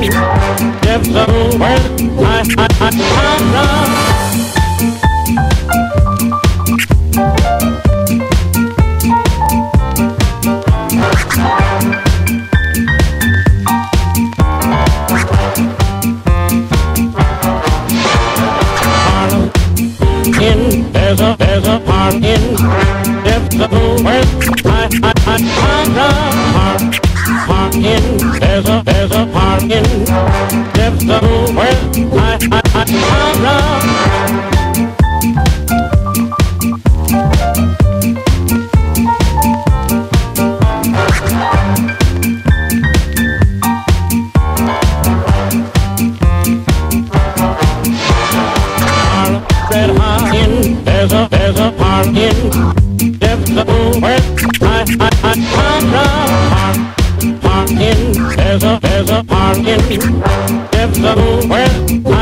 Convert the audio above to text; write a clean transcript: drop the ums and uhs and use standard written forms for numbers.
depths of where I there's a park in depths of where I park in there's a park in depths of where there's a park in depths of where I park in there's a park in depths of where